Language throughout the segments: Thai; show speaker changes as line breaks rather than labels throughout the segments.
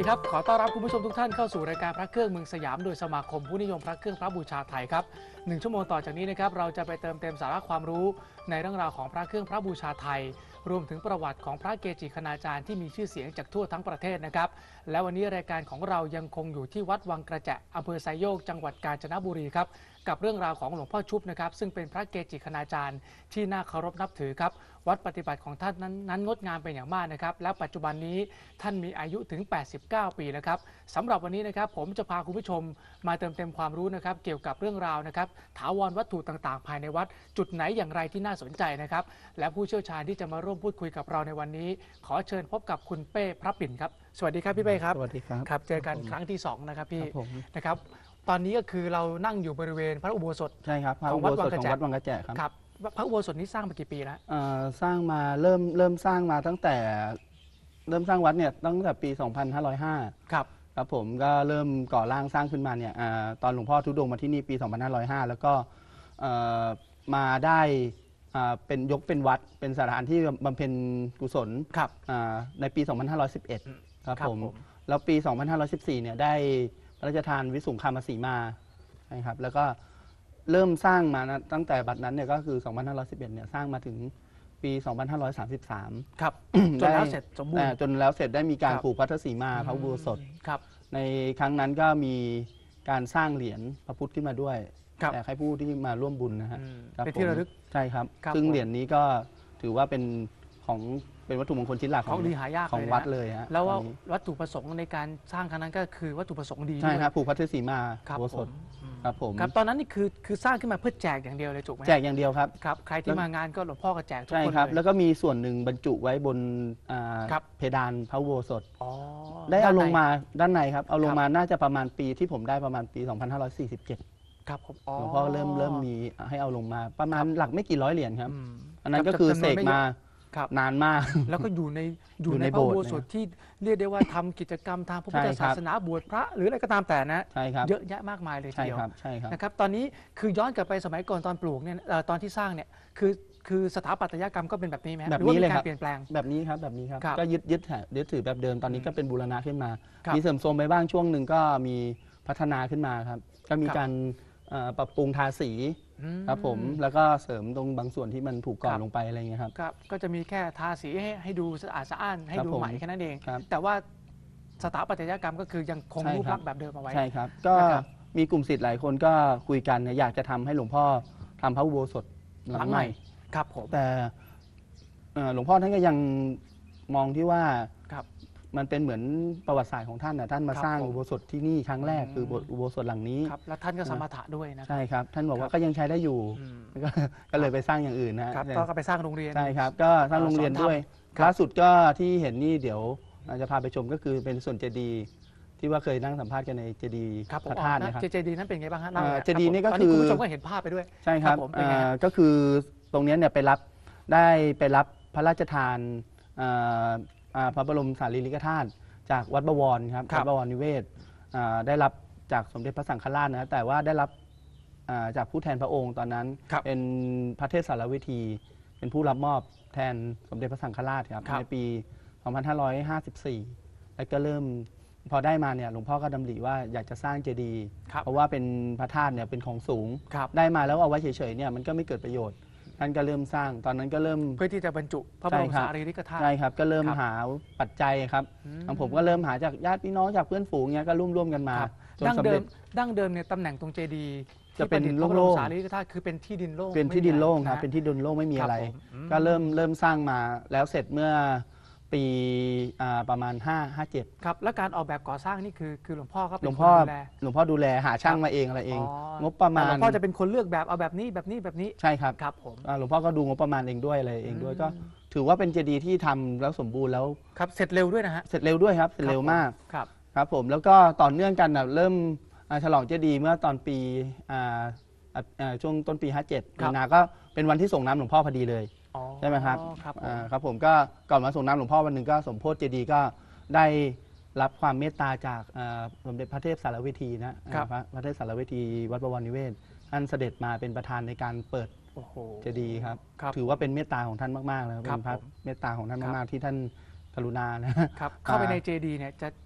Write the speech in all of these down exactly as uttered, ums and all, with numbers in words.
ครับขอต้อนรับคุณผู้ชมทุกท่านเข้าสู่รายการพระเครื่องเมืองสยามโดยสมาคมผู้นิยมพระเครื่องพระบูชาไทยครับหนึ่งชั่วโมงต่อจากนี้นะครับเราจะไปเติมเต็มสาระความรู้ในเรื่องราวของพระเครื่องพระบูชาไทยรวมถึงประวัติของพระเกจิคณาจารย์ที่มีชื่อเสียงจากทั่วทั้งประเทศนะครับและวันนี้รายการของเรายังคงอยู่ที่วัดวังกระแจอำเภอไซโยกจังหวัดกาญจนบุรีครับกับเรื่องราวของหลวงพ่อชุบนะครับซึ่งเป็นพระเกจิคณาจารย์ที่น่าเคารพนับถือครับวัดปฏิบัติของท่านนั้นนั้นงดงามเป็นอย่างมากนะครับและปัจจุบันนี้ท่านมีอายุถึงแปดสิบเก้าปีแล้วครับสำหรับวันนี้นะครับผมจะพาคุณผู้ชมมาเติมเต็มความรู้นะครับเกี่ยวกับเรื่องราวนะครับถาวรวัตถุต่างๆภายในวัดจุดไหนอย่างไรที่น่าสนใจนะครับและผู้เชี่ยวชาญที่จะมาร่วมพูดคุยกับเราในวันนี้ขอเชิญพบกับคุณเป้พระปิ่นครับสวัสดีครับพี่เป้ครับ
สวัสดีครับ
ครับเจอกันครั้งที่สองนะครับพี่นะครับตอนนี้ก็คือเรานั่งอยู่บริเวณพระอุโบสถ
ใช่ครับพระอุโบสถของวัดวังกระแจครับ
ครับพระอุโบสถนี้สร้างมากี่ปีแล้ว
สร้างมาเริ่มเริ่มสร้างมาตั้งแต่เริ่มสร้างวัดเนี่ยตั้งแต่ปีสองพันห้าร้อยห้า
ครับ
ครับผมก็เริ่มก่อร่างสร้างขึ้นมาเนี่ยตอนหลวงพ่อทุดงมาที่นี่ปีสองพันห้าร้อยห้าแล้วก็มาได้เป็นยกเป็นวัดเป็นสถานที่บำเพ็ญกุศลในปีสองพันห้าร้อยสิบเอ็ดครับผมแล้วปีสองพันห้าร้อยสิบสี่เนี่ยได้พระราชทานวิสุงคามสีมาใช่ครับแล้วก็เริ่มสร้างมานะตั้งแต่บัดนั้นเนี่ยก็คือสองพันห้าร้อยสิบเอ็ดเนี่ยสร้างมาถึงปีสองพันห้าร้อยสามสิบสาม
ครับจนแล้วเสร็จสมบูรณ์
จนแล้วเสร็จได้มีการผูกพัทธสีมาพระอุโบสถ
ครับ
ในครั้งนั้นก็มีการสร้างเหรียญพระพุทธขึ้นมาด้วยแต่ให้ผู้ที่มาร่วมบุญนะฮะ
เป็นที่ระลึก
ใช่ครับซึ่งเหรียญนี้ก็ถือว่าเป็นของเป็นวัตถุมงคลชิ้นหลัก
ของดีหายาก
ของวัดเลยฮะ
แล้วว่าวัตถุประสงค์ในการสร้างครั้งนั้นก็คือวัตถุประสงค์ดี
ใช่ครับผูกพัทธสีมา
อุ
โบสถครับผม
ครับตอนนั้นนี่คือคือสร้างขึ้นมาเพื่อแจกอย่างเดียวเลยถูกไหม
แจกอย่างเดียวครับ
ครับใครที่มางานก็หลวงพ่อก็แจกทุกคน
ใช่ครับแล้วก็มีส่วนหนึ่งบรรจุไว้บนเพดานพระอุโบสถได้เอาลงมาด้านในครับเอาลงมาน่าจะประมาณปีที่ผมได้ประมาณปีสองพันห้าร้อยสี่สิบเจ็ด
ครับผม
หลวงพ่อเริ่มเริ่มมีให้เอาลงมาประมาณหลักไม่กี่ร้อยเหรียญครับอันนั้นก็คือเสกมานานมาก
แล้วก็อยู่ในอยู่ในพระอุโบสถที่เรียกได้ว่าทำกิจกรรมทางพระพุทธศาสนาบวชพระหรืออะไรก็ตามแต่นะเยอะแยะมากมายเลยทีเดียวนะครับตอนนี้คือย้อนกลับไปสมัยก่อนตอนปลูกเนี่ยตอนที่สร้างเนี่ยคือคือสถาปัตยกรรมก็เป็นแบบนี้ไหม
แบบนี้เลยครับ
เปลี่ยนแปลง
แบบนี้ครับแบบนี้ครับก็ยึดยึดยึดถือแบบเดิมตอนนี้ก็เป็นบูรณะขึ้นมามีเสริมโทรมไปบ้างช่วงหนึ่งก็มีพัฒนาขึ้นมาครับก็มีการปรับปรุงทาสีครับผมแล้วก็เสริมตรงบางส่วนที่มันผุก่อนลงไปอะไรเงี้ยครับ
ก็จะมีแค่ทาสีให้ให้ดูสะอาดสะอ้านให้ดูใหม่แค่นั้นเองแต่ว่าสถาปัตยกรรมก็คือยังคงรูปลักษณ์แบบเดิมเอาไว้
ใช่ครับก็มีกลุ่มศิษย์หลายคนก็คุยกันอยากจะทำให้หลวงพ่อทำพระอุโบสถหลังใหม่
ครับผม
แต่หลวงพ่อท่านก็ยังมองที่ว่ามันเป็นเหมือนประวัติศาสตร์ของท่านนะท่านมาสร้างอุโบสถที่นี่ครั้งแรกคืออุโบสถหลังนี้
ครับแล้วท่านก็สมถะด้วยนะ
ใช่ครับท่านบอกว่าก็ยังใช้ได้อยู่ก็เลยไปสร้างอย่างอื่นนะครับ
ก็ไปสร้างโรงเรียน
ใช่ครับก็สร้างโรงเรียนด้วยล่าสุดก็ที่เห็นนี่เดี๋ยวจะพาไปชมก็คือเป็นส่วนเจดีย์ที่ว่าเคยนั่งสัมภาษณ์กันในเจดีย์พระธาตุนะครับ
เจดีย์นั้นเป็นไงบ้างฮะ
เจดีย์นี่ก็คือ
คุณผู้ชมก็เห็นภาพไปด้วย
ใช่ครับก็คือตรงนี้เนี่ยไปรับได้ไปรับพระราชทานพระบรมสารีริกธาตุจากวัดบวรครับวัดบวรนิเวศได้รับจากสมเด็จพระสังฆราชนะแต่ว่าได้รับจากผู้แทนพระองค์ตอนนั้นเป็นพระเทศสารวิธีเป็นผู้รับมอบแทนสมเด็จพระสังฆราชครับในปีสองพันห้าร้อยห้าสิบสี่แล้วก็เริ่มพอได้มาเนี่ยหลวงพ่อก็ดำริว่าอยากจะสร้างเจดีย์เพราะว่าเป็นพระธาตุเนี่ยเป็นของสูงได้มาแล้วเอาไว้เฉยๆเนี่ยมันก็ไม่เกิดประโยชน์ท่านก็เริ่มสร้างตอนนั้นก็เริ่ม
เพื่อที่จะบรรจุพระบรมสารีริกธาตุ
ใช่ครับก็เริ่มหาปัจจัยครับทางผมก็เริ่มหาจากญาติพี่น้องจากเพื่อนฝูงเงี้ยก็ร่วมร่วมกันมา
ดั้งเดิมดั้งเดิมเนี่ยตำแหน่งตรงเจดีย์
จะเป็นโล่งๆ
สารีริกธาตุคือเป็นที่ดินโล่ง
เป็นที่ดินโล่งครับเป็นที่ดินโล่งไม่มีอะไรก็เริ่มเริ่มสร้างมาแล้วเสร็จเมื่อปีประมาณห้า ห้า เจ็ด
ครับแล้วการออกแบบก่อสร้างนี่คือคือหลวงพ่อก็เป็น
คนดูแลหลวงพ่อดูแลหาช่างมาเองอะไรเองงบประมาณ
หลวงพ่อจะเป็นคนเลือกแบบเอาแบบนี้แบบนี้แบบนี้
ใช่ครับ
ครับผม
หลวงพ่อก็ดูงบประมาณเองด้วยอะไรเองด้วยก็ถือว่าเป็นเจดีย์ที่ทำแล้วสมบูรณ์แล้ว
ครับเสร็จเร็วด้วยนะฮะ
เสร็จเร็วด้วยครับเสร็จเร็วมาก
ครับ
ครับผมแล้วก็ต่อเนื่องกันเริ่มฉลองเจดีย์เมื่อตอนปีช่วงต้นปีห้าเจ็ดมีนาก็เป็นวันที่ส่งน้ำหลวงพ่อพอดีเลยใช่ไหมครับครับผมก็ก่อนมาส่งน้ำหลวงพ่อวันหนึ่งก็สมโพธิเจดีย์ก็ได้รับความเมตตาจากสมเด็จพระเทพสารวิธีนะพระเทพสารวิธีวัดบวรนิเวศท่านเสด็จมาเป็นประธานในการเปิดเจดีย์ครับถือว่าเป็นเมตตาของท่านมากๆเลยเป็นพระเมตตาของท่านมากๆที่ท่านกรุณานะครับ
เข้าไปในเจดีย์เนี่ยจะ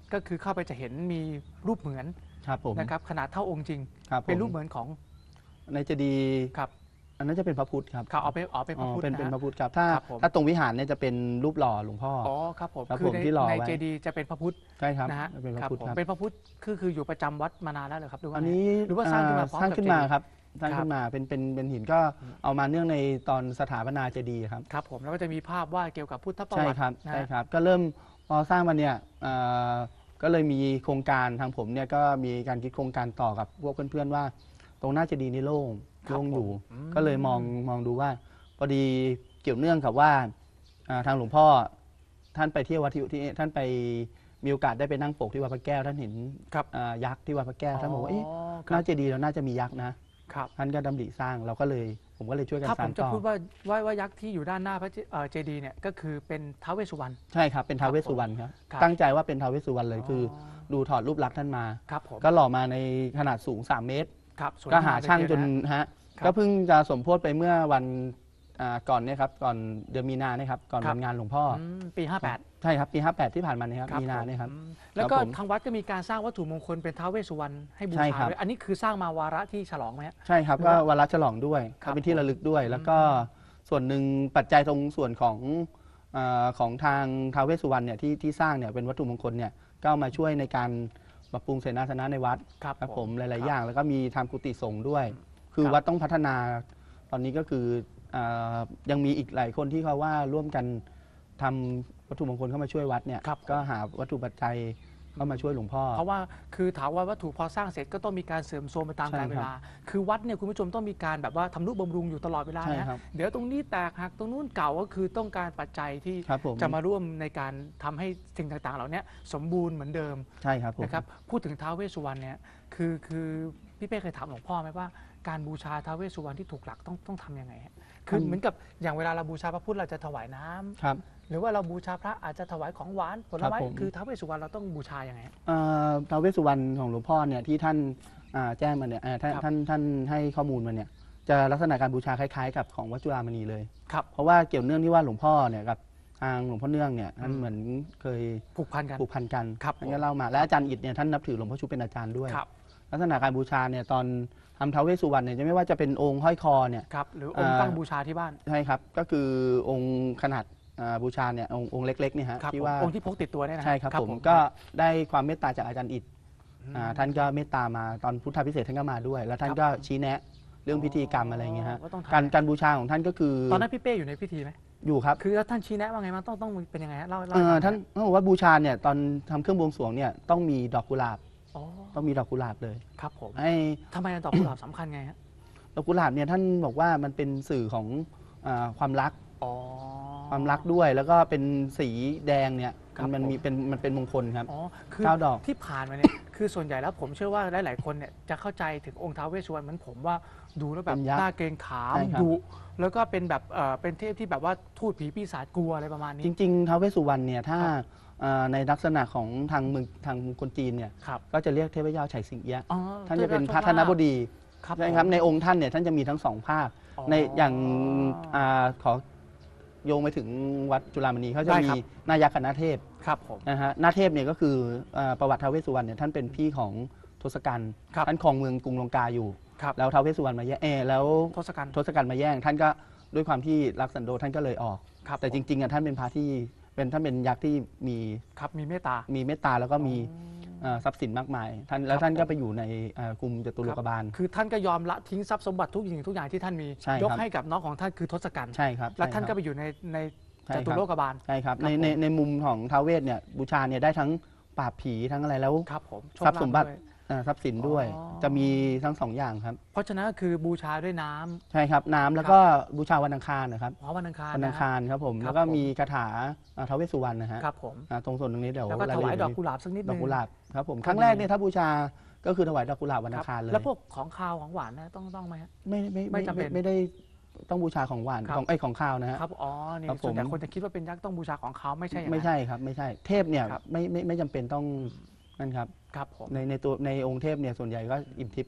ก็คือเข้าไปจะเห็นมีรูปเหมือน
ครับผม
นะครับขนาดเท่าองค์จริง
ครับผม
เป็นรูปเหมือนของ
ในเจดีย์
ครับ
อันนั้นจะเป็นพระพุทธครับ
เขาเอาไปเอาเป็นพ
อ๋
ระ
อ
พุทธ
เป็น
นะ
เป็นพ
ฮะ
ระพุทธครับถ้า
ครับผม
ถ้าตรงวิหารเนี่ยจะเป็นรูปหล่อหลวงพ่ออ
อ๋อครับผม
ครับ
คื
ผ
อ
ม
ใน
ที่หล่อ
ใน
ไว้
เจดีย์จะเป็นพระพุทธ
ใช่ครับ
นะฮะ
เป็นพ
ค
ระ
รับ
พุทธ
ผม
ครับ
เป็นพระพุทธคือคืออยู่ประจำวัดมานานแล้วเหรอครับหรือว่า
อัน
ไง
นี้
หรือว่าสร้างขึ้นมาพร้อม
สร้าง
กับ
ขึ้น
เจดีย์
มาครับสร้าง
ครับ
ขึ้นมาเป็นเป็นเป็นหินก็เอามาเนื่องในตอนสถาปนาเจดีย์ครับ
ครับผมแล้วก็จะมีภาพวาดเกี่ยวกับพุทธประ
ใช่
วัติ
ครับ
นะ
ใช่
ฮะ
ครับ ก็เริ่มพอสร้างมาเนี่ยเอ่อก็เลยมีโครงการทางผมเนี่ยก็มีการคิดโครงการต่อกับพวกเพื่อนๆว่า ตรงหน้าเจดีย์นี่โล่ง
ครับ
โล่งอยู่
ผมอืม
ก็เลยมองมองดูว่าพอดีเกี่ยวเนื่องกับว่าอ่าทางหลวงพ่อท่านไปเที่ยววัดที่ที่ท่านไปมีโอกาสได้ไปนั่งปกที่วัดพระแก้วท่านเห็น
ครับ
อ่ายักษ์ที่วัดพระแก้วท่านบอกว่าเอ๊ะ
ค
ห
รั
น้า
บ
เจดีย์เราน่าจะมียักษ์นะ
ครับ
ท่านก็ดำริสร้างเราก็เลยผมก็เลยช่วยกัน
ถ้า
ส
ผ
ร้าม ง
จะ
ต่อ
พูดว่าว่าว่ายักษ์ที่อยู่ด้านหน้าพระเจเอ่อเจดีย์เนี่ยก็คือเป็นท้าวเวสสุวรรณ
ใช่ครับเป็นท้าวเวสสุวรรณครับ
ครับ
ตั้งใจว่าเป็นท้าวเวสสุวรรณเลยคือดูถอดรูปลักษณ์ท่านมา
ครับผม
ก็หล่อมาในขนาดสูง สาม เมตร
ครับสวย
ก็หาช่าง
มกเลย
จน
ทีเดียวะ
ฮะ
ครับ
ก็เพิ่งจะสมโพธิไปเมื่อวันอ่าก่อนเนี่ยครับก่อนเดือนมีนาเนี่ยครับก่อน
ครับ
วันงานหลวงพ่ออ
อืมปีห้าแปด
ใช่ครับปีห้าแปดที่ผ่านมาเนี่ยครับมีนา
ผม
เนี่ยครับ
อืมแล้วก็
ครับผม
ทางวัดก็มีการสร้างวัตถุมงคลเป็นท้าวเวสสุวรรณให้บู
ใช่
ชา
ครับ
ด้วยอันนี้คือสร้างมาวาระที่ฉลองไหมฮะ
ใช่ครับ
หรือ
ก็
ว่า
วันรัฉลองด้วย
ครับ
เป็นที่ระลึกด้วย
ผม
แล้วก็ส่วนหนึ่งปัจจัยตรงส่วนของเอ่อของทางท้าวเวสสุวรรณเนี่ยที่ที่สร้างเนี่ยเป็นวัตถุมงคลเนี่ยก็เอามาช่วยในการปรับปรุงเสนาสนะในวัด
ครับ
ครับ
ผ
ผม มห
ค
ลาย
รับ
ๆ อย่างแล้วก็มีทำกุฏิสงฆ์ด้วย คือ
ครับ
วัดต้องพัฒนาตอนนี้ก็คือเอ่อยังมีอีกหลายคนที่เขาว่าร่วมกันทำวัตถุมงคลเข้ามาช่วยวัดเนี่ย
ครับ
ก็หาวัตถุปัจจัยเข้ามาช่วยหลวงพ่อ
เพราะว่าคือถามว่าวัตถุพอสร้างเสร็จก็ต้องมีการเสื่อมโทรมไปตาม
ใช่
กาลเว
ครับ
ลา คือวัดเนี่ยคุณผู้ชมต้องมีการแบบว่าทำนุบำรุงอยู่ตลอดเวลา
ใช่
นะครับ เดี๋ยวตรงนี้แตกหักตรงนู้นเก่าก็คือต้องการปัจจัยที่
ครับผม
จะมาร่วมในการทำให้สิ่งต่างๆ เหล่านี้สมบูรณ์เหมือนเดิม
ใช่ครับผม
นะครับพูดถึงท้าวเวสสุวรรณเนี่ยคือคือพี่เป้เคยถามหลวงพ่อไหมว่าการบูชาท้าวเวสสุวรรณที่ถูกหลักต้องต้องทำยังไงฮะคือ
มัน
เหมือนกับอย่างเวลาเราบูชาพระพุทธเราจะถวายน้ำ
ครับ
หรือว่าเราบูชาพระอาจจะถวายของหวานผลไม้
ครับผม
คือท้าวเวสสุวรรณเราต้องบูชายังไงฮะ
เอ่อท้าวเวสสุวรรณของหลวงพ่อเนี่ยที่ท่านอ่าแจ้งมาเนี่ยเอ่อท่าน
ครับ
ท่านท่านให้ข้อมูลมาเนี่ยจะลักษณะการบูชาคล้ายๆ กับของวัดจุฬามณีเลย
ครับ
เพราะว่าเกี่ยวเนื่องที่ว่าหลวงพ่อเนี่ยกับทางหลวงพ่อเนื่องเนี่ยท่าน
อืม
เหมือนเคย
ผูกพันกัน
ผูกพันกัน
ครับ
ท่านก็เล่ามาและอาจารย์อิฐเนี่ยท่านนับถือหลวงพ่อชูเป็นอาจารย์ด้วย
ครับ
ลักษณะการบูชาเนี่ยตอนทำท้าวเวสสุวรรณเนี่ยจะไม่ว่าจะเป็นองค์ห้อยคอเนี่ย
ครับหรือองค์
อ่า
ตั้งบูชาที่บ้าน
ใช่ครับก็คือองค์ขนาดอ่าบูชาเนี่ยองค์องค์เล็กๆเนี่ยฮะ
ครับ
ที่
ผม
ว่า
องค์ที่พกติดตัวเนี่ยนะฮะ
ใช่ครับผมก็ได้ความเมตตาจากอาจารย์อิฐ
อืม
อ่าท่านก็เมตตามาตอนพุทธพิเศษกท่านก็มาด้วย แล้วท่าน
ครับ
ก็ชี้แนะเรื่องพิธีกรรมอะไรอย่างเงี้ยฮะ
ว่าต้องทำ
การการบูชาของท่านก็คือ
ตอนนั้นพี่เป้อยู่ในพิธีไหม
อยู่ครับ
คือแล้วท่านชี้แนะว่าไงมันต้องต้องเป็นยังไงฮะเล่าเล่า
เอ่อ
ให้ฟังหอย
ท่านเขาบอกว่าบูชาเนี่ยตอนทำเครื่องบวงสรวงเนี่ยต้องมีดอกกุหลาบ
อ๋อ
ต้องมีดอกกุหลาบเลย
ครับผม
ให้
ทำไมดอกกุหลาบสำคัญไงฮะ
ดอกกุหลาบเนี่ยท่านบอกว่ามันเป็นสื่อของอ่าความรัก
อ๋อ
ความรักด้วย แล้วก็เป็นสีแดงเนี่ย
ครับ
มัน
ผม
มีเป็นมันเป็นมงคลครับ
อ๋อคือ
เก้าดอก
ที่ผ่านมาเนี่ย คือส่วนใหญ่แล้วผมเชื่อว่าหลาย ๆ คนเนี่ยจะเข้าใจถึงองค์ท้าวเวสสุวรรณเหมือนผมว่าดูแล้วแบบ
เป็นยักษ์
หน้าเกรงขาม
ใช่ครับ
ดุแล้วก็เป็นแบบเออเป็นเทพที่แบบว่าทูตผีปีศาจกลัวอะไรประมาณนี้
จริงๆท้าวเวสสุวรรณเนี่ยถ้า
ครับ
เอ่อในลักษณะของทางเมืองทางคนจีนเนี่ย
ครับ
ก็จะเรียกเทพเจ้าไฉสิงเอี้ยะ
อ๋อ
ท่านจะเป็น
ทพ
พระธนบดี
ครับ
ใช่ครับ
ผม
ในองค์ท่านเนี่ยท่านจะมีทั้งสองภาค
อ๋อ
ในอย่างอ่าขอโยงไปถึงวัดจุฬามณีเขาจะ
ได้
มี
ครับ
นายักษ์กับนาเทพ
ครับผม
นะฮะนาเทพเนี่ยก็คืออ่าประวัติท้าวเวสสุวรรณเนี่ยท่านเป็นพี่ของทศกัณฐ์
ครับ
ท่านครองเมืองกรุงลงกาอยู่
ครับ
แล้วท้าวเวสสุวรรณมาแย่งเออแล้ว
ทศกัณฐ์
ทศกัณฐ์มาแย่ง ท่านก็ด้วยความที่รักสันโดษท่านก็เลยออก
ครับ
แต่
ผม
จริงๆอ่ะท่านเป็นพระที่เป็นท่านเป็นยักษ์ที่มี
ครับมีเมตตา
มีเมตตาแล้วก็มีเอ่อทรัพย์สินมากมายท่านแล้วท่านก็ไปอยู่ในเอ่อกลุ่มจตุโลกบาล
คือท่านก็ยอมละทิ้งทรัพย์สมบัติทุกอย่างทุกอย่างที่ท่านมี
ใช่ครับ
ยกให้กับน้องของท่านคือทศกัณฐ์
ใช่ครับ
และท่าน
ใช่
ก็
ครับ
ไปอยู่ในใน
ใช่
จ
ครับ
ตุโลกบาล
ใช่ครับ
ครับ
ใน
ผม
ในในมุมของท้าวเวสเนี่ยบูชาเนี่ยได้ทั้งปราบผีทั้งอะไรแล้ว
ครับผมโชค
ทรัพย์สมบัติ
ลาภด้วย
เอ่อทรัพย์สินด้วย
อ๋อ
จะมีทั้งสองอย่างครับ
เพราะฉะนั้นก็คือบูชาด้วยน้ำ
ใช่ครับน้ำแล้วก็บูชาวันอังคารนะครับ
อ๋อวันอังคาร
วันอังคารครับผม
ครับ
แล้วก็
ผม
มีคาถาเอ่อท้าวเวสสุวรรณนะฮะ
ครับผม
อ่าตรงส่วนตรงนี้เดี๋ยว
แล้วก็
ร
ถวาย
ละเอี
ด
ย
อกกุหลาบสักนิด
ด
นึ
อก
ง
กุหลาบครับผม
ครับ
ครั้งแรกเนี่ยถ้าบูชาก็คือถวายดอกกุหลาบวันอังคารเลย
แล้วพวกของคาวของหวานนะต้องต้องไหมฮะ
ไม่ไม่
ไม่จำเป็น
ไม่ได้ต้องบูชาของหวาน
ครับ
ของไอยของข้าวนะฮะ
ครับอ๋อนี่
ครับผม
ส่วนใหญ่คนจะคิดว่าเป็นยักษ์ต้องบูชาของเขาไม่ใช่อย่างนั้น
ไม่ใช่ครับไม่ใช่เทพเนี่ย
ครับ
ไม่ไม่ไม่จำเป็นต้องนั่นครับ
ครับผม
ในในตัวในองค์เทพเนี่ยส่วนใหญ่ก็อิทธิพย์ก็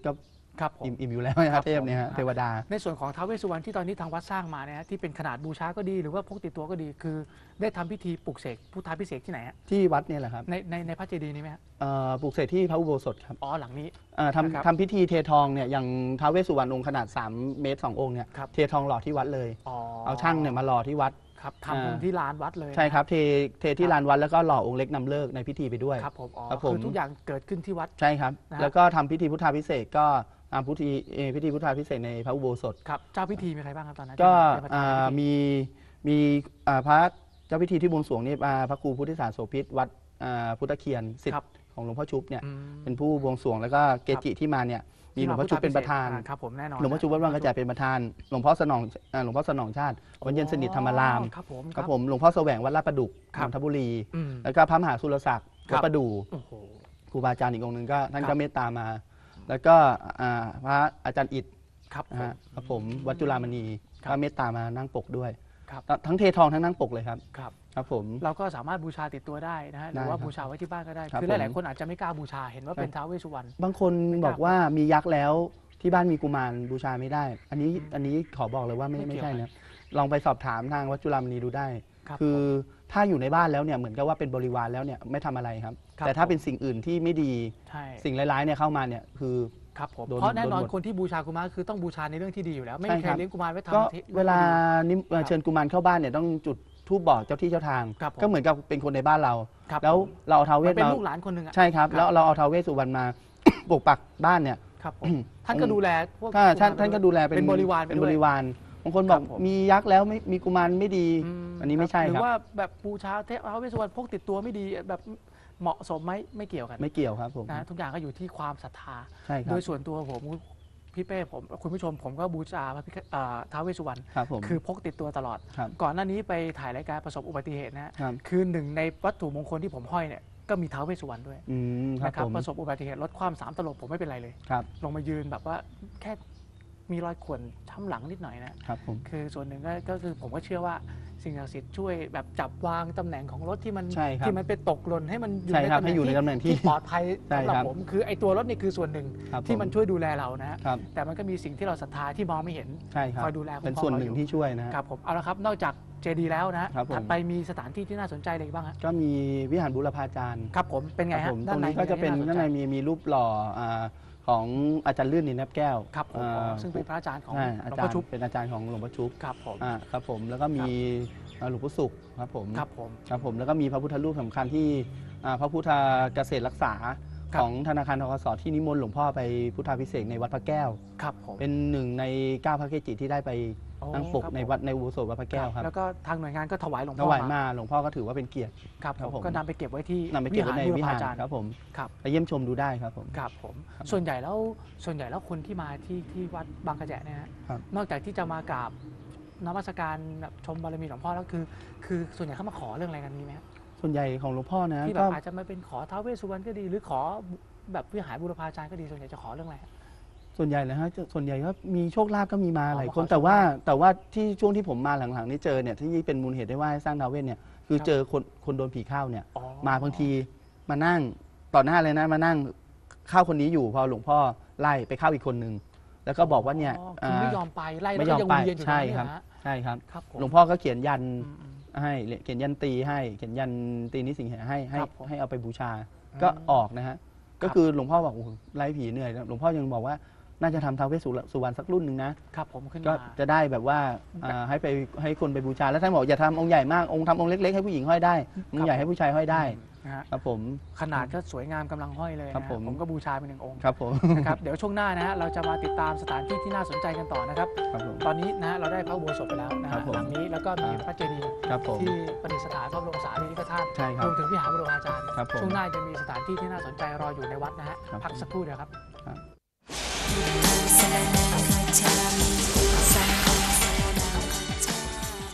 ครับผม
อิ่มอิ่มอยู่แล้วนะค
ครั
รับบ เทพเนี่ยฮะ
ผม
เทวดา
ในส่วนของท้าวเวสสุวรรณที่ตอนนี้ทางวัดสร้างมาเนี่ยฮะที่เป็นขนาดบูชาก็ดีหรือว่าพกติดตัวก็ดี คือได้ทำพิธีปลุกเสกพุทธาพิเศษกที่ไหนฮะ
ที่วัดเนี่ยแหละครับ
ในในในพระเจดีย์นี้ไหมฮะ
เอ่อปลูกเสกที่พระอุโบสถครับ
อ๋อหลังนี้
เอ่อ
นะครับ
ทำทำพิธีเททองเนี่ยอย่างท้าวเวสสุวรรณองค์ขนาดสามเมตรสององค์เนี่ย
ครับ
เททองหล่อที่วัดเลย
อ๋อ
เอาช่างเนี่ยมาหล่อที่วัด
ครับ
อ่า
ทำที่ลานวัดเลย
ใช่ครับเทเทที่
ครับ
ลานวัดแล้วก็หล่อองค์เล็กนำเลิกในพิธีไปด้วย
ครับผมอ๋อ
ครับผม
คือทุกอย่างเกิดขึ้นที่วัด
ใช่ครับ
นะฮะ
แล้วก็ทำพิธีพุทธาพิเศษกก็ตามพิธีเอ่อพิธีพุทธาพิเศษกในพระอุโบสถ
ครับเจ้าพิธีมีใครบ้างครับตอนนั้น
ก็
ที่เป็นประธาน
อ่า
ในพิธี
มีมีอ่าพระเจ้าพิธีที่บวงสรวงนี่อ่าพระครูพุทธิสารโสภิตวัดอ่าพุทธเคียนศิษ
ครับ
ย์ของหลวงพ่อชุบเนี่ย
อืม
เป็นผู้บวงสรวงแล้วก็เกจิที่มาเนี่ยมีหลวงพ่อชุบเป็นประธาน
อ่ครับผมแน่นอน
หลวงพ่อชุบวัดวังกระจายเป็นประธานหลวงพ่อสนองอ่าหลวงพ่อสนองชาติวัดเย็นสนิทธรรมาราม
อ๋อครับผม
ครับผมหลวงพ่อแสวงวัดลาดประดุก
ครับ
นนทบุรี
อืม
แล้วก็พระมหาสุรศักดิ์
ครั
วั
บ
ดประดู่
โอ้โห
ครูบาอาจารย์อีกองค์หนึ่งก็ท่าน
ครั
ก็
บ
เมตตามา แล้วก็อ่าพระอาจารย์อิฐ
ครับ
นะ
ผม
ฮะครับผมวัดจุฬามณี
ครับ
ก็เมตตามานั่งปกด้วย
ครับ
ทั้งเททองทั้งนั่งปกเลยครับ
ครับ
ครับผม
เราก็สามารถบูชาติดตัวได้นะฮะหรือว่า
ได้ครับ
บูชาไว้ที่บ้านก็ได้
ครับ
คือ
ผม
หลายๆคนอาจจะไม่กล้าบูชาเห็นว่าเป็นท้าวเวสสุวรรณ
บางคนบอกว่ามียักษ์แล้วที่บ้านมีกุมารบูชาไม่ได้ อันนี้อันนี้ขอบอกเลยว่าไม่
ไม่
ไม่
เกี่ยว
ใช่นะลองไปสอบถามทางวัดจุฬามณีดูได้
ครับ
คือ
ผม
ถ้าอยู่ในบ้านแล้วเนี่ยเหมือนกับว่าเป็นบริวารแล้วเนี่ยไม่ทำอะไรครับ
ครับ
แต่ถ้า
ผม
เป็นสิ่งอื่นที่ไม่ดี
ใช่
สิ่งร้ายๆเนี่ยเข้ามาเนี่ยคือ
ครับผม
โดน
เพราะแน่นอน
โดนหมด
คนที่บูชากุมารคือต้องบูชาในเรื่องที่ดีอยู่แล้ว ไม่มี
ใช่
ใค
ค
ร
รับ
เลี้ยงกุมารไว้
ก็
ทำที่
เวลานิมเอ่อ
ครับ
เชิญกุมารเข้าบ้านเนี่ยต้องจุดธูปบอกเจ้าที่เจ้าทาง
ครับผม
ก็เหมือนกับเป็นคนในบ้านเรา
ครับ
แล้ว
ผม
เราเอาท้าวเว
มัน
ส
เป็น
มา
ลูกหลานคนหนึ่งอะ
ใช่ครับ
ครับ
แล้วเราเอาท้าวเวสสุวรรณมา ปกปักบ้านเนี่ย
ครับผมท่านก็ดูแลพวก
ถ้าท่าน
กุมร
ท่านก็ดูแลเป็น
เป็นบริวารไป
เป็น
ด้วย
บริวารบางคนบอก
ครับผม
มียักษ์แล้วไม่มีกุมารไม่ดี
ม
อันนี้ไม่ใช่
หรื
ครั
อบ ว่าแบบบูชาเทพท้าวเวสสุวรรณพกติดตัวไม่ดีแบบเหมาะสมไหมไม่เกี่ยวกัน
ไม่เกี่ยวครับผม
นะทุกอย่างก็อยู่ที่ความศรัทธา
ใช่ครั
โด
บ
ยส่วนตัวผมพี่เป้ผมคุณผู้ชมผมก็บูชาพระพิฆเอ่อท้าวเวสสุวรรณ
ครับผม
คือพกติดตัวตลอด
ครับ
ก่อนหน้านี้ไปถ่ายรายการประสบอุบัติเหตุนะฮะ
ครับ
คือหนึ่งในวัตถุมงคลที่ผมห้อยเนี่ยก็มีท้าวเวสสุวรรณด้วย
อืมครับ
นะครับ
ผม
ประสบอุบัติเหตุรถคว่ำสามตลบผมไม่เป็นไรเลย
ครับ
ลงมายืนแบบว่าแค่มีรอยข่วนช้ำหลังนิดหน่อยนะครับ
ผม
คือส่วนหนึ่งก็ก็คือผมก็เชื่อว่าสิ่งศักดิ์สิทธิ์ช่วยแบบจับวางตำแหน่งของรถที่มัน
ใช่ครับ
ที่มันไปตกหล่นให้มันอยู่
ใช่
ใน
ครับ
ตำแห
ให้
น่ง
อยู่ใน
ที่
ตำแหน่งที่
ที่ปลอดภัย
ใช่
สำหรับ
ครับ
ผมคือไอ้ตัวรถนี่คือส่วนหนึ่ง
ครับ
ที่
ผ
มันช่วยดูแลเรานะฮะ
ครับ
แต่มันก็มีสิ่งที่เราศรัทธาที่มองไม่เห็น
ใช่ครับ
คอยดูแลคุ้ม
เป็น
ครอง
ส่วน
เรา
หนึ่
อง ยู่
ที่ช่วยนะฮะ
ครับผมเอาละครับนอกจากเจดีย์แล้วนะฮะ
ครับผม
ถัดไปมีสถานที่ที่น่าสนใจอะไรอีกบ้างฮะ
ก็มีวิหารบุรพาจารย์
ครับผมเป็นไง
ครั
ฮะ
บผมต
ด้า
ร
น
ง
ใน
นี้ก็จะเป็น
มีอไร
ด้านใน
สใจ
มีมีรูปหล่ออ่าของอาจารย์ลื่นนินแนบแก้ว
ครับผม
อ่า
อ๋อซึ่งเป็นพระอาจารย์ของ
ใช่
ห
อา
ลวง
จาร
พ่อ
ย์
ชุบ
เป็นอาจารย์ของหลวงพ่อชุบ
ครับผม
อ่าครับผมแล้วก็มีอ่าหลวงพ่อสุขครับผม
ครับผม
ครับผมแล้วก็มีพระพุทธรูปสำคัญที่อ่าพระพุทธเกษตรรักษา
ครับ
ของธนาคารธกสที่นิมนต์หลวงพ่อไปพุทธาภิเษกในวัดพระแก้ว
ครับผม
เป็นหนึ่งในเก้าพระเกจิที่ได้ไป
โอ้
นั่งปก
ครับ
ใน
ผม
วัดในอุโบสถวัดพระแก้วครับ
แล้วก็ทางหน่วยงานก็ถวายหลวง
ถ
พ่อ
วาย
มา
มาหลวงพ่อก็ถือว่าเป็นเกียรติ
ครับ
ครับ
ผม
ผม
ก็นำไปเก็บไว้ที่
นำไปเก็บไว้ในวิหาร
บูพจย์
ครับผม
ครับ
ไปเยี่ยมชมดูได้ครับผม
ครับผม
ครับ
ส่วนใหญ่แล้วส่วนใหญ่แล้วคนที่มาที่ที่วัดบางกระแจเนี่ยฮะ
ครับ
นอกจากที่จะมากราบนมัสการแบบชมบารมีหลวงพ่อแล้วคือ คือส่วนใหญ่เขามาขอเรื่องอะไรกันมีไหมฮะ
ส่วนใหญ่ของหลวงพ่อนะ
ที่แบ
ก็
บอาจจะมาเป็นขอท้าวเวสสุวรรณก็ดี หรือขอแบบวิหารบูรพาจารย์ก็ดีส่วนใหญ่จะขอเรื่องอะไรฮะ
ส่วนใหญ่เลยฮะจะส่วนใหญ่ก็มีโชคลาภก็มีมา
อ๋อ
หลาย
มา
คน
ขอ
แต่ว่า
โชคลาภ
แต่ว่าที่ช่วงที่ผมมาหลังๆนี่เจอเนี่ยที่เป็นมูลเหตุได้ว่าให้สร้างท้าวเวสเนี่ยคือ
ครับ
เจอคนคนโดนผีเข้าเนี่ย
อ๋อ
มาบางทีมานั่งต่อหน้าเลยนะมานั่งเข้าคนนี้อยู่พอหลวงพ่อไล่ไปเข้าอีกคนนึงแล้วก็บอกว่าเนี่ย
อ๋อคือไม่
อ่าย
อมไปไล่แล้ว
ไม่
ก็
ยอม
ยัง
ไป
วนเวียนอยู่ตรง
ใช่
นี้
ครับ
นะฮะ
ใช่ครับ
ครับผม
หลวงพ่อก็เขียนยัน
อืมอืม
ให้เขียนยันตีให้เขียนยันตีนิสิงหให้ให้
ครับผม
ให้เอาไปบูชา
อืม
ก็ออกนะฮะก็คือหลวงพ่อบอกโอ้โหไล่ผีเหนื่อยนะหลวงพ่อยังบอกว่าน่าจะทำท้าวเวสสุวรรณสักรุ่นหนึ่งนะครับ
ผมขึ้น
ก็
มา
จะได้แบบว่าอ่าให้ไปให้คนไปบูชาแล้วท่านบอกอย่าทำองค์ใหญ่มากองค์ทำองค์เล็กๆให้ผู้หญิงห้อยได้องค์ใหญ่ให้ผู้ชายห้อยได้
นะฮะ
ครับผม
ขนาดก็สวยงามกำลังห้อยเลยนะครับ
ผม
ผมก็บูชาไปหนึ่งองค์
ครับผม
นะครับเดี๋ยวช่วงหน้านะฮะเราจะมาติดตามสถานที่ที่น่าสนใจกันต่อนะครับ
ครับผม
ตอนนี้นะฮะเราได้พระอุโบสถไปแล้วนะ
ครั
ฮะ
บผม
หลังนี้แล้วก็มี
อ่า
พระเจดีย์
ครับผม
ที่ประดิษฐานพระบรมสารีริกธาตุ
ใช่ครั
ร
บ
วมถึงวิหารบรมอาจารย์
ครับผม
ช่วงหน้าจะมีสถานที่ที่น่าสนใจรออยู่ในวัดนะฮะ
ครับ
พักสักครู่เดียวครับ
Saranang Gacchami